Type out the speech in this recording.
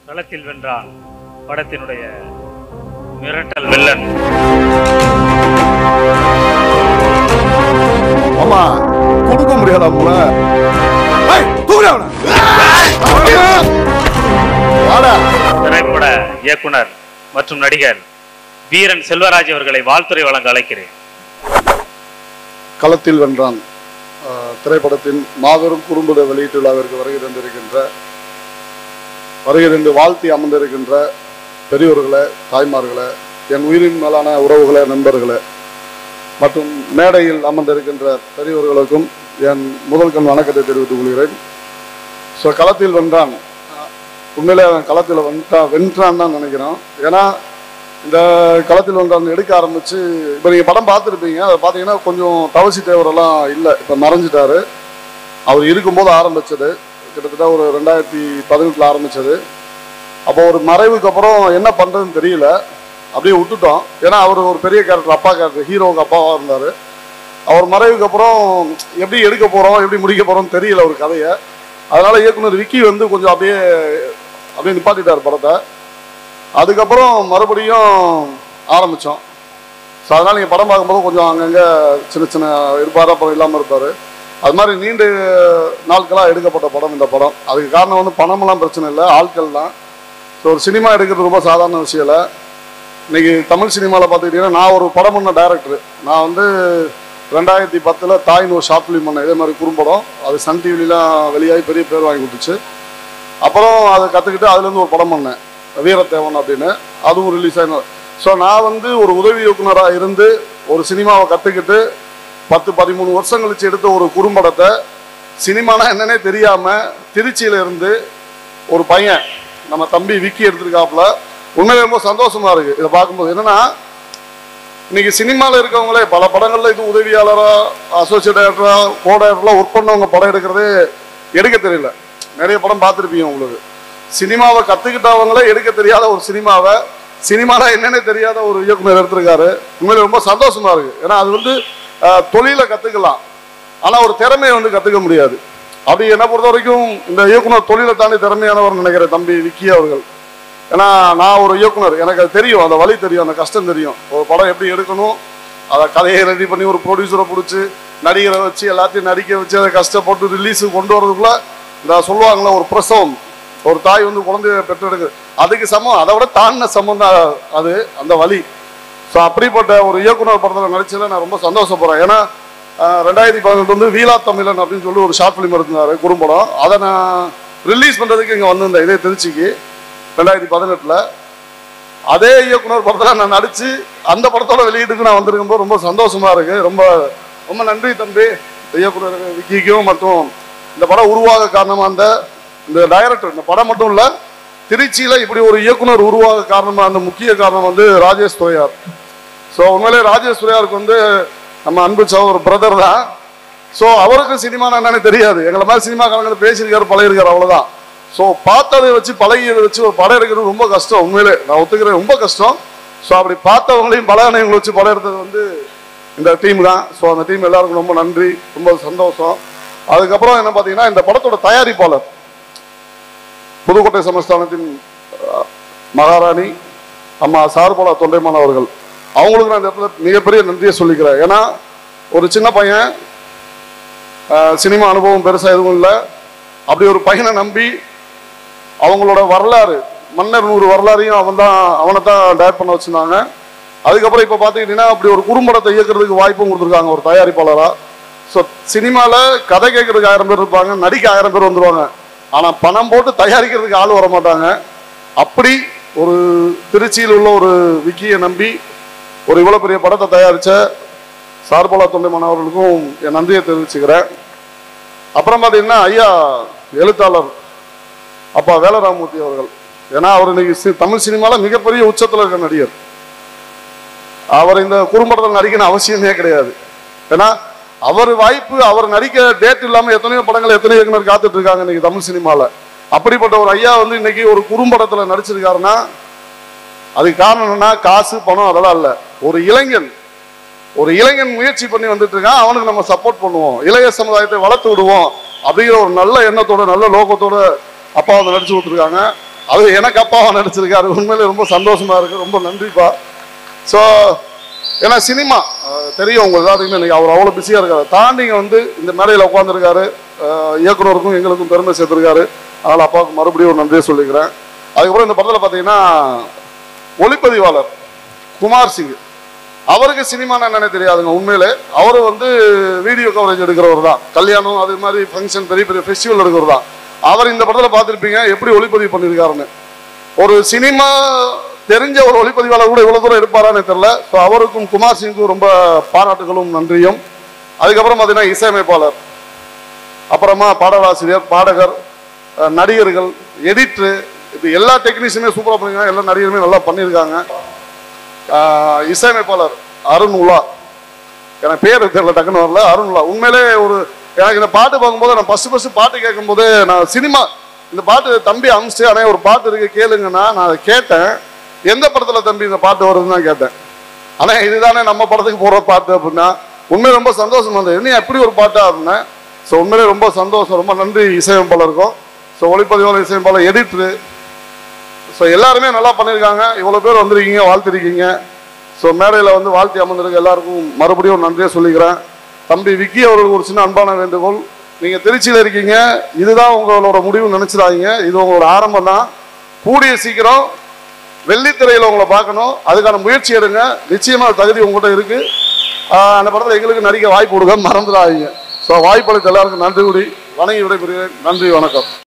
களத்தில் வென்றான் படத்தினுடைய மிரட்டல் வில்லன். ஆமா கொடுக்க முடியாத திரைப்பட இயக்குனர் மற்றும் நடிகர் வீரன் செல்வராஜ் அவர்களை வாழ்த்துறை வழங்க அழைக்கிறேன். களத்தில் வென்றான் திரைப்படத்தின் மாபெரும் குறும்பட வெளியீட்டு விழாவிற்கு வருகை தந்து வாழ்த்தி அமர்ந்திருக்கின்ற பெரியோர்களே, தாய்மார்களே, என் உயிரின் மேலான உறவுகளே, நண்பர்களே மற்றும் மேடையில் அமர்ந்திருக்கின்ற பெரியோர்களுக்கும் என் முதல் கண் வணக்கத்தை தெரிவித்துக் கொள்கிறேன். ஸோ களத்தில் வென்றான், உண்மையிலே அவன் களத்தில் வென்றான் தான் நினைக்கிறோம். ஏன்னா இந்த களத்தில் வென்றான் எடுக்க ஆரம்பித்து இப்போ நீங்கள் படம் பார்த்துருப்பீங்க. அதை பார்த்தீங்கன்னா கொஞ்சம் தவசி தேவரெல்லாம் இல்லை, இப்போ மறைஞ்சிட்டாரு. அவர் இருக்கும்போது ஆரம்பித்தது கிட்டத்தட்ட ஒரு 2018 ஆரம்பித்தது. அப்போ ஒரு மறைவுக்கு அப்புறம் என்ன பண்ணுறதுன்னு தெரியல, அப்படியே விட்டுட்டோம். ஏன்னா அவர் ஒரு பெரிய கேரக்டர், அப்பா கேரக்டர், ஹீரோவுக்கு அப்பாவாக இருந்தார். அவர் மறைவுக்கு அப்புறம் எப்படி எடுக்க போகிறோம், எப்படி முடிக்க போகிறோம்னு தெரியல ஒரு கதையை. அதனால் இயக்குனர் விக்கி வந்து கொஞ்சம் அப்படியே நிப்பாட்டிட்டார் படத்தை. அதுக்கப்புறம் மறுபடியும் ஆரம்பித்தோம். ஸோ அதனால் நீங்கள் படம் பார்க்கும்போது கொஞ்சம் அங்கங்கே சின்ன சின்ன இருப்பார், அப்புறம் இல்லாமல் இருப்பார். அது மாதிரி நீண்ட நாட்களாக எடுக்கப்பட்ட படம் இந்த படம். அதுக்கு காரணம் வந்து பணமெல்லாம் பிரச்சனை இல்லை, ஆட்கள் தான். ஸோ ஒரு சினிமா எடுக்கிறது ரொம்ப சாதாரண விஷயம் இல்லை. இன்றைக்கி தமிழ் சினிமாவில் பார்த்துக்கிட்டிங்கன்னா, நான் ஒரு படம் பண்ண டைரக்டர். நான் வந்து 2010 தாய்னு ஒரு ஷார்ட் ஃபிலிம் பண்ணேன், இதே மாதிரி குறும்படம். அது சன் டிவிலாம் வெளியாகி பெரிய பேர் வாங்கி கொடுத்துச்சு. அப்புறம் அதை கற்றுக்கிட்டு அதுலேருந்து ஒரு படம் பண்ணேன், வீரத்தேவன் அப்படின்னு. அதுவும் ரிலீஸ் ஆகி. ஸோ நான் வந்து ஒரு உதவி இயக்குனராக இருந்து ஒரு சினிமாவை கற்றுக்கிட்டு 10-13 வருஷம் கழிச்சு எடுத்த ஒரு குறும்படத்தை சினிமானா என்னன்னே தெரியாமல் திருச்சியில் இருந்து ஒரு பையன் நம்ம தம்பி விக்கி எடுத்திருக்காப்புல. உண்மையிலே ரொம்ப சந்தோஷமா இருக்குது இதை பார்க்கும்போது. என்னென்னா இன்னைக்கு சினிமாவில் இருக்கவங்களே பல படங்களில் இது உதவியாளராக, அசோசியேட் டைரக்டராக, கோ டைரக்டராக ஒர்க் பண்ணவங்க படம் எடுக்கிறதே எடுக்க தெரியல. நிறைய படம் பார்த்துருப்பீங்க. உங்களுக்கு சினிமாவை கற்றுக்கிட்டவங்களே எடுக்க தெரியாத ஒரு சினிமாவை சினிமாவில் என்னென்ன தெரியாத ஒரு இயக்குனர் எடுத்திருக்காரு. உண்மையிலே ரொம்ப சந்தோஷமா இருக்குது. ஏன்னா அது வந்து தொழிலை கற்றுக்கலாம், ஆனால் ஒரு திறமையை வந்து கற்றுக்க முடியாது. அப்படி என்னை பொறுத்த வரைக்கும் இந்த இயக்குனர் தொழிலை தாண்டி திறமையானவர் நினைக்கிற தம்பி விக்கி அவர்கள். ஏன்னா நான் ஒரு இயக்குனர், எனக்கு அது தெரியும், அந்த வழி தெரியும், அந்த கஷ்டம் தெரியும். ஒரு படம் எப்படி எடுக்கணும், அதை கதையை ரெடி பண்ணி ஒரு ப்ரொடியூசரை பிடிச்சி நடிகரை வச்சு எல்லாத்தையும் நடிக்க வச்சு அதை கஷ்டப்பட்டு ரிலீஸுக்கு கொண்டு வரதுக்குள்ள இந்த சொல்லுவாங்களே ஒரு பிரசவம், ஒரு தாய் வந்து குழந்தைய பெற்றெடுக்கு, அதுக்கு சமம், அதை விட தாண்டின சமம் தான் அது, அந்த வழி. ஸோ அப்படிப்பட்ட ஒரு இயக்குனர் படத்தில் நடிச்சதில் நான் ரொம்ப சந்தோஷப்படுறேன். ஏன்னா 2018 வந்து வீலா தமிழன் அப்படின்னு சொல்லி ஒரு ஷார்ட் ஃபிலிம் எடுத்திருந்தாரு, குறும்படம். அதை நான் ரிலீஸ் பண்ணுறதுக்கு இங்கே வந்திருந்தேன், இதே திருச்சிக்கு 2018. அதே இயக்குனர் படத்தில் நான் நடித்து அந்த படத்தோட வெளியீட்டுக்கு நான் வந்திருக்கும்போது ரொம்ப சந்தோஷமாக இருக்குது. ரொம்ப ரொம்ப நன்றி தம்பி இயக்குனர் விக்கிக்கும். மற்றும் இந்த படம் உருவாக காரணமாக இந்த டைரக்டர், இந்த படம் மட்டும் இல்லை, திருச்சியில் இப்படி ஒரு இயக்குனர் உருவாக காரணமாக அந்த முக்கிய காரணம் வந்து ராஜேஷ் துரையார். ஸோ உண்மையிலே ராஜேஷ் துரையாருக்கு வந்து நம்ம அன்பு ஒரு பிரதர் தான். ஸோ அவருக்கு சினிமானா என்னன்னு தெரியாது, எங்களை மாதிரி சினிமாக்காரங்களை பேசியிருக்காரு, பழகிருக்காரு, அவ்வளோதான். ஸோ பார்த்ததை வச்சு பழகியதை வச்சு ஒரு படம் எடுக்கிறது ரொம்ப கஷ்டம். உண்மையிலே நான் ஒத்துக்கிறேன், ரொம்ப கஷ்டம். ஸோ அப்படி பார்த்தவங்களையும் பழகினவங்களை வச்சு படம் எடுத்தது வந்து இந்த டீம் தான். ஸோ அந்த டீம் எல்லாருக்கும் ரொம்ப நன்றி, ரொம்ப சந்தோஷம். அதுக்கப்புறம் என்ன பார்த்தீங்கன்னா, இந்த படத்தோட தயாரிப்பாளர் புதுக்கோட்டை சமஸ்தானத்தின் மகாராணி அம்மா சார்போலா தொண்டைமான் அவர்கள், அவங்களுக்கு நான் இந்த இடத்துல மிகப்பெரிய நன்றியை சொல்லிக்கிறேன். ஏன்னா ஒரு சின்ன பையன், சினிமா அனுபவம் பெருசாக எதுவும் இல்லை, அப்படி ஒரு பையனை நம்பி அவங்களோட வரலாறு, மன்னர் 100 வரலாறையும் அவனை தான் டைரக்ட் பண்ண வச்சுருந்தாங்க. அதுக்கப்புறம் இப்போ பார்த்துக்கிட்டிங்கன்னா அப்படி ஒரு குறும்படத்தை இயக்கிறதுக்கு வாய்ப்பும் கொடுத்துருக்காங்க ஒரு தயாரிப்பாளராக. ஸோ சினிமாவில் கதை கேட்கறதுக்கு 1000 பேர் இருப்பாங்க, நடிக்க 1000 பேர் வந்துடுவாங்க, ஆனால் பணம் போட்டு தயாரிக்கிறதுக்கு ஆள் வர மாட்டாங்க. அப்படி ஒரு திருச்சியில் உள்ள ஒரு விக்கியை நம்பி ஒரு இவ்வளோ பெரிய படத்தை தயாரித்த சார்போலா தொண்டைமான் அவர்களுக்கும் என் நன்றியை தெரிவிச்சுக்கிறேன். அப்புறம் பார்த்தீங்கன்னா ஐயா எழுத்தாளர் அப்பா வேலராமூர்த்தி அவர்கள். ஏன்னா அவர் இன்னைக்கு தமிழ் சினிமாவில் மிகப்பெரிய உச்சத்தில் இருக்கிற நடிகர். அவர் இந்த குறும்படத்தில் நடிக்கணும் அவசியமே கிடையாது. ஏன்னா அவர் வாய்ப்பு, அவர் நடிக்க டேட் இல்லாமல் எத்தனையோ படங்கள் எத்தனையோ இயக்குனர் காத்துட்டு இருக்காங்க இன்னைக்கு தமிழ் சினிமாவில். அப்படிப்பட்ட ஒரு ஐயா வந்து இன்னைக்கு ஒரு குறும்படத்தில் நடிச்சிருக்காருன்னா அதுக்கு காரணம் என்னன்னா காசு பணம் அதெல்லாம் இல்லை. ஒரு இளைஞன் முயற்சி பண்ணி வந்துட்டு இருக்கான், அவனுக்கு நம்ம சப்போர்ட் பண்ணுவோம், இளைய சமுதாயத்தை வளர்த்து விடுவோம் அப்படிங்கிற ஒரு நல்ல எண்ணத்தோட நல்ல நோக்கத்தோட அப்பா வந்து நடிச்சு கொடுத்துருக்காங்க. அது எனக்கு அப்பாவா நடிச்சிருக்காரு. உண்மையிலே ரொம்ப சந்தோஷமா இருக்கு. ரொம்ப நன்றிப்பா. ஸோ ஏன்னா சினிமா தெரியும் உங்களுக்கு எல்லாத்துக்குமே. இன்னைக்கு அவர் அவ்வளோ பிஸியாக இருக்காரு. தாண்டிங்க வந்து இந்த மேடையில் உட்காந்துருக்காரு. இயக்குனருக்கும் எங்களுக்கும் பெருமை சேர்த்துருக்காரு. அதனால் அப்பாவுக்கு மறுபடியும் ஒரு நன்றியை சொல்லிக்கிறேன். அதுக்கப்புறம் இந்த படத்தில் பார்த்தீங்கன்னா ஒளிப்பதிவாளர் குமார் சிங், அவருக்கு சினிமானா என்னன்னே தெரியாதுங்க உண்மையிலே. அவரு வந்து வீடியோ கவரேஜ் எடுக்கிறவர் தான். கல்யாணம் அது மாதிரி ஃபங்க்ஷன் பெரிய பெரிய ஃபெஸ்டிவல் எடுக்கிறவர் தான். அவர் இந்த படத்தில் பார்த்துருப்பீங்க எப்படி ஒளிப்பதிவு பண்ணியிருக்காருன்னு. ஒரு சினிமா தெரிஞ்ச ஒரு ஒளிப்பதிவாளர் கூட இவ்வளோ தூரம் எடுப்பாரான்னு தெரியல. ஸோ அவருக்கும் குமார் சிங்க்கும் ரொம்ப பாராட்டுகளும் நன்றியும். அதுக்கப்புறம் பார்த்தீங்கன்னா இசையமைப்பாளர், அப்புறமா பாடலாசிரியர், பாடகர், நடிகர்கள், எடிட்ரு, இது எல்லா டெக்னீஷியனுமே சூப்பராக பண்ணியிருக்காங்க. எல்லா நடிகருமே நல்லா பண்ணியிருக்காங்க. இசையமைப்பாளர் அருண் உலா, எனக்கு பேர் தெரியல டக்குன்னு வரல. அருண் உலா உண்மையிலே ஒரு எனக்கு இந்த பாட்டு பார்க்கும்போது நான் ஃபஸ்ட்டு பாட்டு கேட்கும்போது நான் சினிமா இந்த பாட்டு தம்பி அமிச்சு ஆனால் ஒரு பாட்டு இருக்கு கேளுங்கன்னா நான் அதை கேட்டேன். எந்த படத்தில் தம்பி இந்த பாட்டு வருதுன்னு தான் கேட்டேன். ஆனால் இதுதானே நம்ம படத்துக்கு போகிற பாட்டு அப்படின்னா உண்மையிலே ரொம்ப சந்தோஷமா இருந்தது. என்ன எப்படி ஒரு பாட்டா அப்படின்னா. ஸோ உண்மையிலே ரொம்ப சந்தோஷம். ரொம்ப நன்றி இசையமைப்பாளருக்கும். ஸோ ஒளிப்பதிவாளர், இசையமைப்பாளர், எடிட்ரு, ஸோ எல்லாருமே நல்லா பண்ணியிருக்காங்க. இவ்வளோ பேர் வந்திருக்கீங்க, வாழ்த்திருக்கீங்க. ஸோ மேடையில் வந்து வாழ்த்தி அமர்ந்திருக்க எல்லாருக்கும் மறுபடியும் நன்றியை சொல்லிக்கிறேன். தம்பி விக்கி அவர்களுக்கு ஒரு சின்ன அன்பான வேண்டுகோள். நீங்கள் திருச்சியில் இருக்கீங்க, இதுதான் உங்களோட முடிவு நினச்சிடாதீங்க. இது உங்களோட ஆரம்பம் தான். கூடிய சீக்கிரம் வெள்ளித்திரையில் உங்களை பார்க்கணும். அதுக்கான முயற்சி எடுங்க. நிச்சயமாக தகுதி உங்கள்கிட்ட இருக்குது. அந்த படத்தில் எங்களுக்கு நடிக்க வாய்ப்பு கொடுக்க மறந்துடாதீங்க. ஸோ வாய்ப்பளித்த எல்லாருக்கும் நன்றி கூடி வணங்கி விடைபெறுகிறேன். நன்றி, வணக்கம்.